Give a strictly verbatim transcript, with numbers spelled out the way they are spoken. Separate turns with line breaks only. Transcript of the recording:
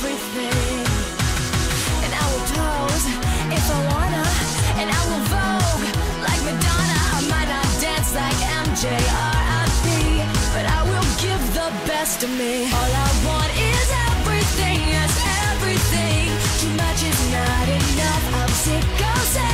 everything. And I will pose if I wanna, and I will vogue like Madonna. I might not dance like M J or R and B, but I will give the best of me. All I want is everything, yes, everything. Too much is not enough. I'm sick of saying